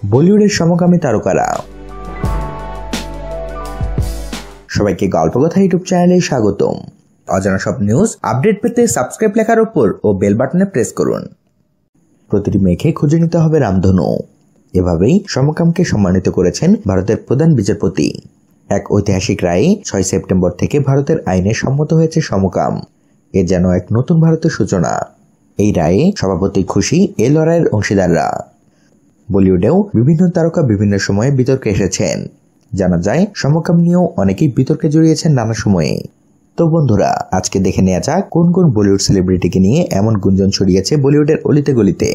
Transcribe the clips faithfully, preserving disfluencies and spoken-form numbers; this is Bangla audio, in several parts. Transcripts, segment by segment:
বলিউডের সমকামী তারকারা। সবাইকে গল্পকথা ইউটিউব চ্যানেলে স্বাগতম। অজানা সব নিউজ আপডেট পেতে সাবস্ক্রাইব লেখার উপর ও বেল বাটনে প্রেস করুন। প্রতিটি মেয়েকে খুঁজে নিতে হবে রামধনু, এভাবেই সমকামকে সম্মানিত করেছেন ভারতের প্রধান বিচারপতি। এক ঐতিহাসিক রায়ে ছয় সেপ্টেম্বর থেকে ভারতের আইনে সম্মত হয়েছে সমকাম। এ যেন এক নতুন ভারতের সূচনা। এই রায়ে সভাপতি খুশি, এ লড়াইয়ের অংশীদাররা। বলিউডেও বিভিন্ন তারকা বিভিন্ন সময়ে বিতর্কে এসেছেন। জানা যায় সমকাম নিয়েও অনেকেই বিতর্কে জড়িয়েছেন নানা সময়ে। তো বন্ধুরা, আজকে দেখে নেওয়া যাক কোন কোন বলিউড সেলিব্রিটিকে নিয়ে এমন গুঞ্জন ছড়িয়েছে বলিউডের অলিতে গলিতে।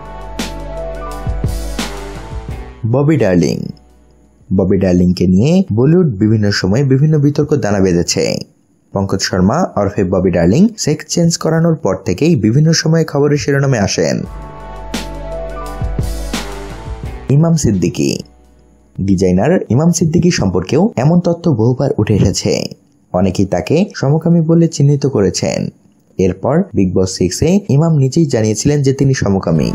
ববি ডার্লিং। ববি ডার্লিংকে নিয়ে বলিউড বিভিন্ন সময়ে বিভিন্ন বিতর্ক দানা বেঁধেছে। পঙ্কজ শর্মা ওরফে ববি ডার্লিং সেক্স চেঞ্জ করানোর পর থেকেই বিভিন্ন সময়ে খবরের শিরোনামে আসেন। ইমাম সিদ্দিকী। ডিজাইনার ইমাম সিদ্দিকী সম্পর্কেও এমন তথ্য বহুবার উঠে এসেছে। অনেকেই তাকে সমকামী বলে চিহ্নিত করেছেন। এরপর বিগ বস সিক্সে ইমাম নিজেই জানিয়েছিলেন যে তিনি সমকামী।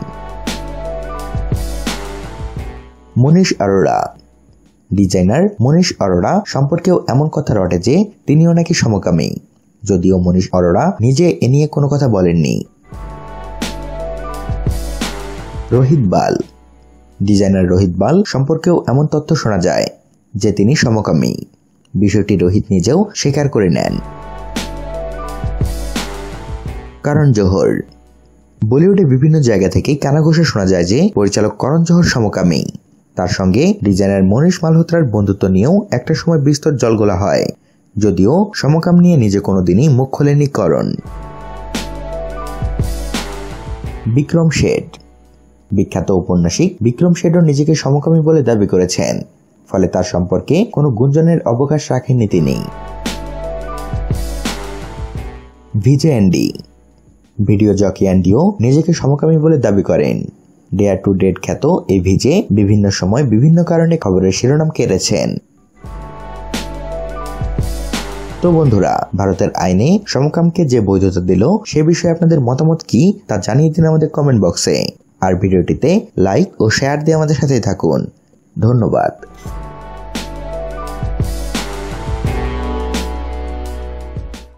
মনীষ অরোরা। ডিজাইনার মনীষ অরোরা সম্পর্কেও এমন কথা রটে যে তিনিও নাকি সমকামী, যদিও মনীষ অরোরা নিজে এ নিয়ে কোনো কথা বলেননি। রোহিত বাল। ডিজাইনার রোহিত বাল সম্পর্কেও এমন তথ্য শোনা যায় যে তিনি সমকামী। বিষয়টি রোহিত নিজেও স্বীকার করে নেন। করণ জোহর। বলিউডে বিভিন্ন জায়গা থেকে কানাঘোষা শোনা যায় যে পরিচালক করণ জোহর সমকামী। তার সঙ্গে ডিজাইনার মনীষ মালহোত্রার বন্ধুত্ব নিয়েও একটা সময় বিস্তর জলগোলা হয়, যদিও সমকাম নিয়ে নিজে কোনোদিনই মুখ খোলেনি করণ। বিক্রম শেঠ। বিখ্যাত ঔপন্যাসিক বিক্রম শেঠও নিজেকে সমকামী বলে দাবি করেছেন, ফলে তার সম্পর্কে কোনো গুঞ্জনের অবকাশ রাখেননি তিনি। ভিজে অ্যান্ডি। ভিডিও জকি অ্যান্ডিও নিজেকে সমকামী বলে দাবি করেন। ডেয়ার টু ডেট খ্যাত এই ভিজে বিভিন্ন সময় বিভিন্ন কারণে খবরের শিরোনাম কেড়েছেন। তো বন্ধুরা, ভারতের আইনে সমকামকে যে বৈধতা দিল সে বিষয়ে আপনাদের মতামত কি তা জানিয়ে দিন আমাদের কমেন্ট বক্সে। আর ভিডিওটিতে লাইক ও শেয়ার দিয়ে আমাদের সাথেই থাকুন। ধন্যবাদ।